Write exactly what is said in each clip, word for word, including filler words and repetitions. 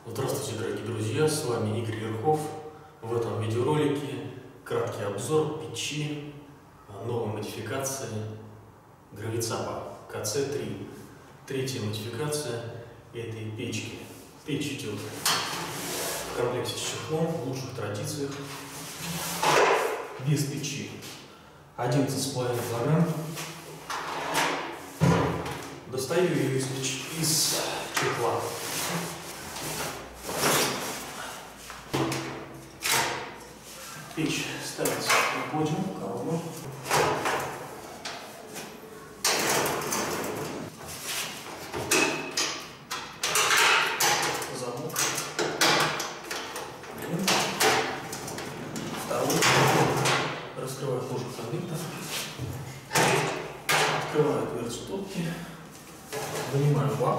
Здравствуйте, дорогие друзья, с вами Игорь Верхов. В этом видеоролике краткий обзор печи новой модификации Гравицапа ка цэ три. Третья модификация этой печки. Печь идет в комплекте с чехлом в лучших традициях. Вес печи одиннадцать с половиной килограмм. Достаю ее из, из чехла. Печь ставится на подиум, коробу. Замок. Один. Второй. Раскрываю кожух конвектор. Открываю дверцу топки. Вынимаю бак.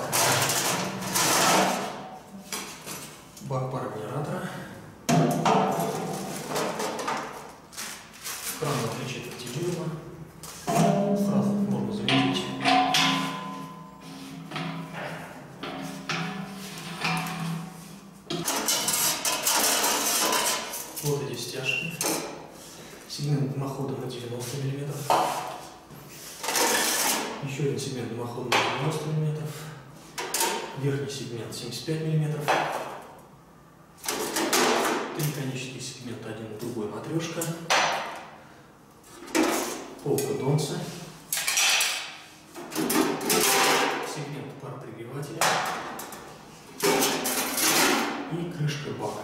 Бак пара генератора. Кран отличит пяти дюйма. Сразу можно заметить. Вот эти стяжки. Сегмент дымохода на девяносто миллиметров. Еще один сегмент дымохода на девяносто миллиметров. Верхний сегмент семьдесят пять миллиметров. Три конечных сегмента, один другой матрешка. Полка Донца, сегмент паропригревателя и крышка бака.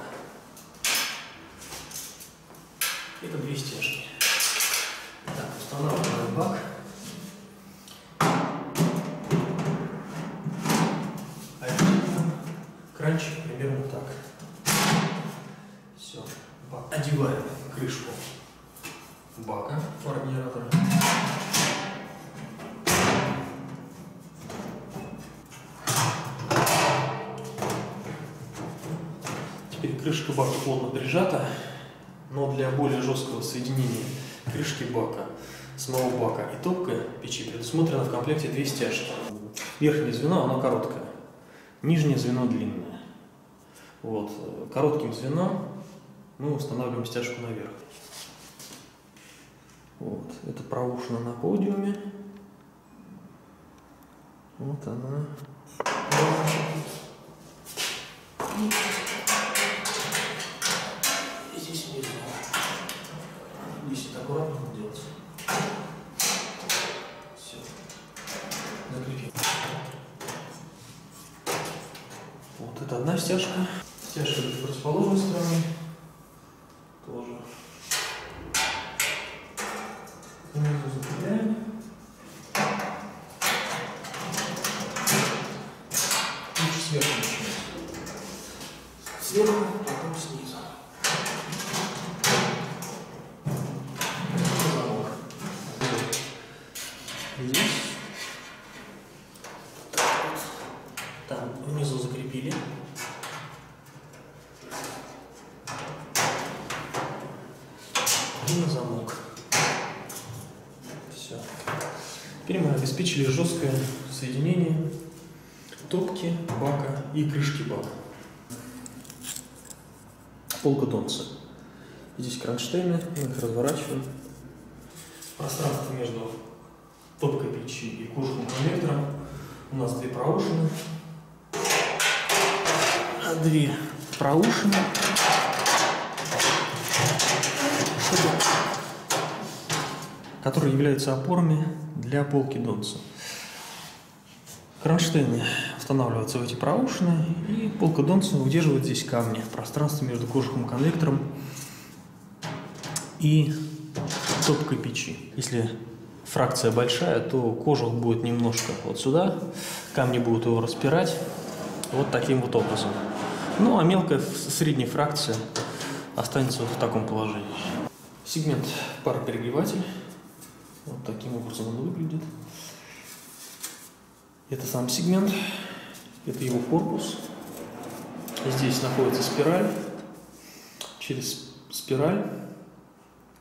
Это две стяжки. Так, устанавливаем бак. Одеваем кранчик примерно так. Все, бак. Одеваем крышку бака, пара генератора. Теперь крышка бака плотно прижата, но для более жесткого соединения крышки бака, самого бака и топка печи предусмотрено в комплекте две стяжки. Верхнее звено, оно короткое, нижнее звено длинное. Вот. Коротким звеном мы устанавливаем стяжку наверх. Вот, это проушина на подиуме. Вот она. И здесь внизу. Здесь это аккуратно надо делать. Все. Закрепим. Вот это одна стяжка. Стяжка с противоположной стороны. Тоже. Внизу закрепляем. Лучше сверху начинать. Сверху, потом снизу. Замок. Здесь. Там внизу закрепили. И на замок. Теперь мы обеспечили жесткое соединение топки бака и крышки бака. Полка Донца. Здесь кронштейны, мы их разворачиваем. Пространство между топкой печи и кожухом конвектора. У нас две проушины. Две проушины. Которые являются опорами для полки Донца. Кронштейны устанавливаются в эти проушины, и полка Донца удерживает здесь камни в пространстве между кожухом конвектором и топкой печи. Если фракция большая, то кожух будет немножко вот сюда, камни будут его распирать вот таким вот образом. Ну а мелкая средняя фракция останется вот в таком положении. Сегмент пароперегреватель. Вот таким образом он выглядит. Это сам сегмент, это его корпус. Здесь находится спираль. Через спираль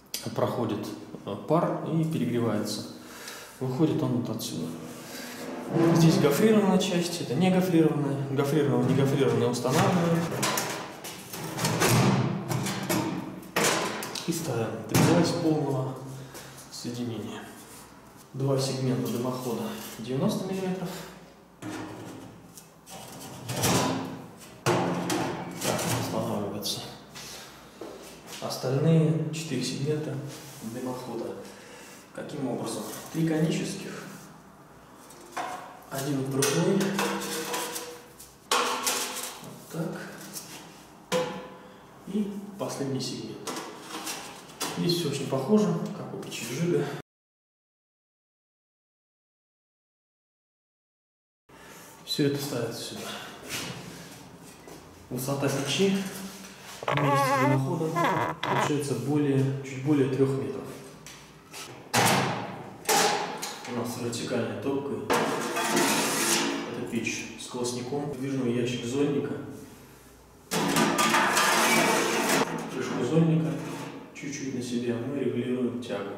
проходит пар и перегревается. Выходит он вот отсюда. Здесь гофрированная часть, это не гофрированная. Гофрированная, не гофрированная устанавливаем. И ставим, добиваясь полного соединения. Два сегмента дымохода девяносто миллиметров. Так, устанавливается. Остальные четыре сегмента дымохода. Каким образом? Три конических. Один в другой. Вот так. И последний сегмент. Здесь все очень похоже, как у печи Жига. Все это ставится сюда. Высота печи вместе с дымоходом получается более, чуть более трех метров. У нас вертикальной топкой. Это печь с колосником, выдвижной ящик зольника. Крышку зольника чуть-чуть на себя мы регулируем тягу.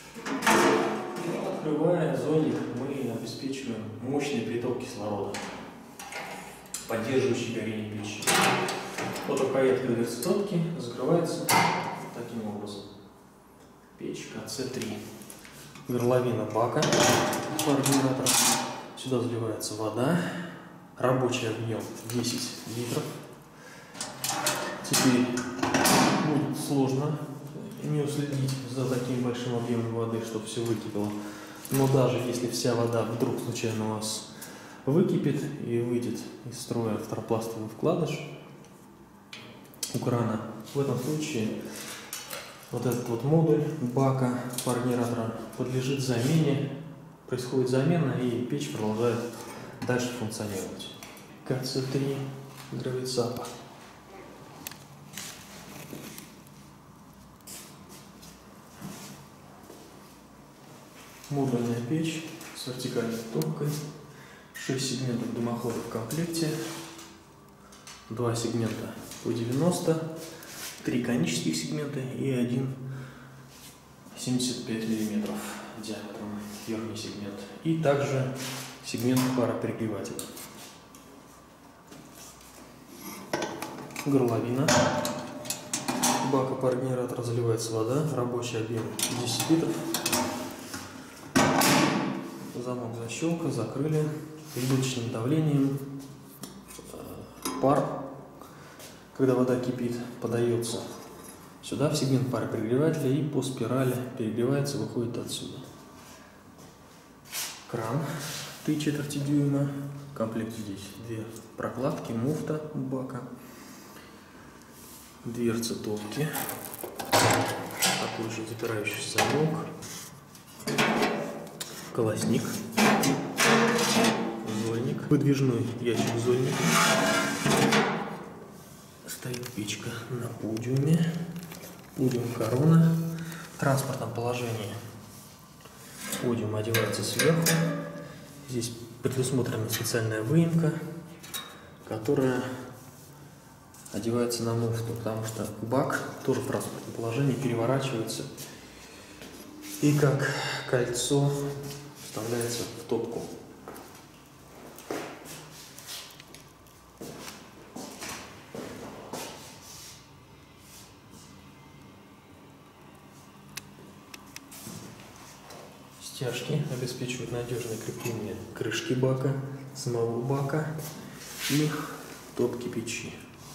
Открывая зольник, мы обеспечиваем мощный приток кислорода, поддерживающий горение печи. Вот рукоятка дверцы топки закрывается таким образом. Печь ка цэ три. Горловина бака парогенератора. Сюда заливается вода. Рабочий объем десять литров. Теперь будет сложно не уследить за таким большим объемом воды, чтобы все выкипело. Но даже если вся вода вдруг случайно у вас выкипит и выйдет из строя второпластовый вкладыш у крана, в этом случае вот этот вот модуль бака парогенератора подлежит замене, происходит замена, и печь продолжает дальше функционировать. ка цэ три гравицапа. Модульная печь с вертикальной топкой, шесть сегментов дымохода в комплекте, два сегмента по девяносто, три конических сегмента и один семьдесят пять миллиметров диаметром верхний сегмент, и также сегмент пароперегревателя. Горловина бака парогенератора, заливается вода, рабочий объем десять литров. Замок, защелка, закрыли. Избыточным давлением пар, когда вода кипит, подается сюда в сегмент пароперегревателя и по спирали перегревается, выходит отсюда. Кран три четверти дюйма. В комплекте здесь две прокладки, муфта бака, дверцы топки, такой же запирающийся замок, колосник, зольник, выдвижной ящик зольника. Стоит печка на подиуме, подиум корона. В транспортном положении подиум одевается сверху. Здесь предусмотрена специальная выемка, которая одевается на муфту, потому что бак тоже в транспортном положении переворачивается и как кольцо вставляется в топку. Стяжки обеспечивают надежное крепление крышки бака, самого бака и топки печи.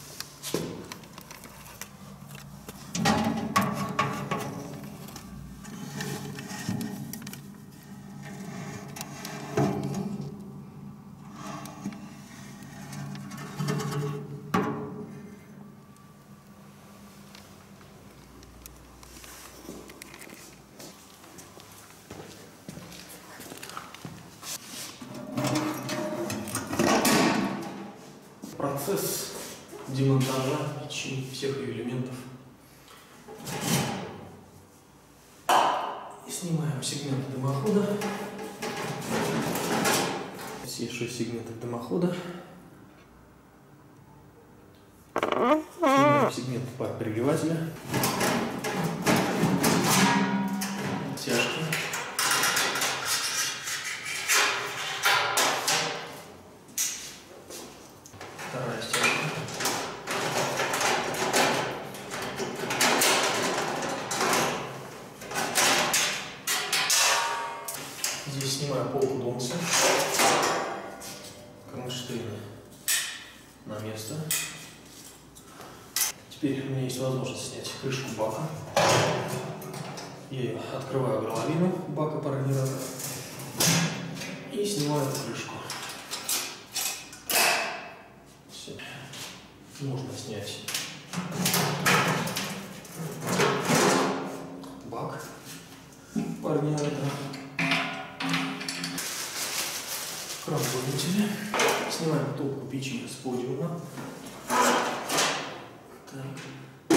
Процесс демонтажа печи, всех ее элементов. И снимаем сегменты дымохода. Все шесть сегментов дымохода. Снимаем сегмент пароперегревателя. Стяжки. место. Теперь у меня есть возможность снять крышку бака. Я ее открываю горловину бака парогенератора и снимаю эту крышку. Все. Можно снять бак парогенератора. Кран вытянули. Снимаем топку печи с подиума. Так.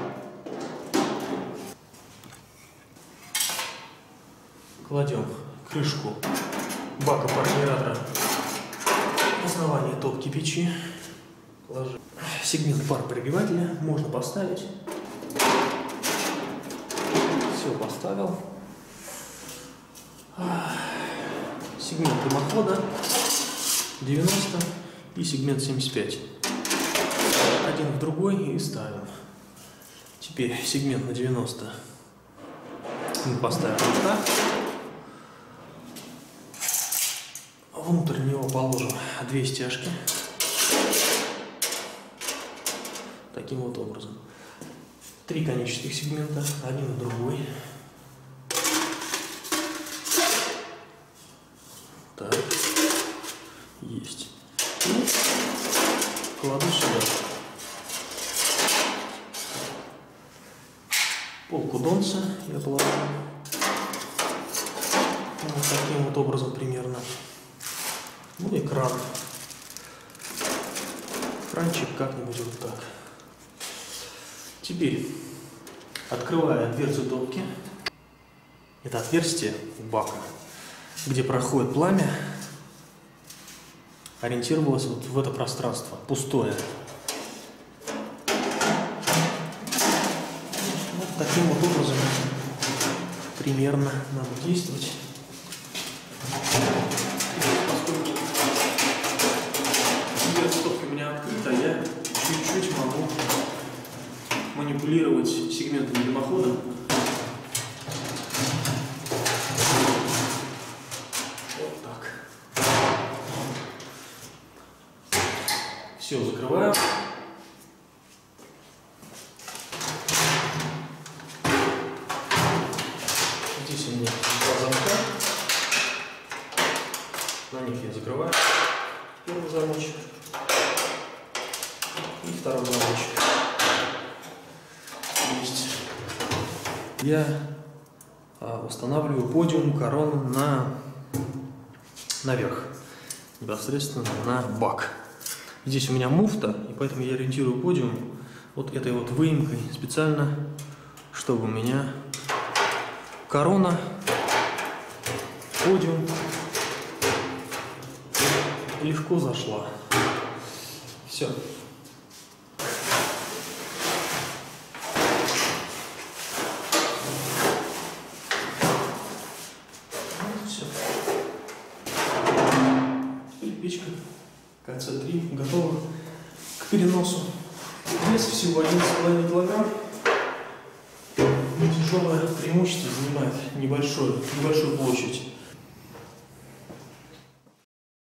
Кладем крышку бака парогенератора в основание топки печи. Ложим сегмент паропригревателя. Можно поставить. Все, поставил. Сегмент дымохода девяносто и сегмент семьдесят пять. Один в другой и ставим. Теперь сегмент на девяносто мы поставим вот так. Внутрь него положим две стяжки. Таким вот образом. Три конечных сегмента, один в другой. Так. Есть. И кладу сюда. Полку донца я положу. Вот таким вот образом примерно. Ну и кран. Кранчик как-нибудь вот так. Теперь, открывая дверцу топки, это отверстие бака, где проходит пламя, ориентировалось вот в это пространство, пустое. Вот таким вот образом примерно надо действовать. Поскольку дверца топки у меня открыта, я чуть-чуть могу манипулировать сегментами дымохода. Вот так. Все, закрываю. Здесь у меня два замка. На них я закрываю первый замочек и второй замочек. Есть. Я а, устанавливаю подиум, корону на наверх, непосредственно на бак. Здесь у меня муфта, и поэтому я ориентирую подиум вот этой вот выемкой специально, чтобы у меня корона, подиум легко зашла. Все. Печка ка цэ три готова к переносу. Вес всего один с половиной килограмм. Тяжелое преимущество занимает небольшую, небольшую площадь.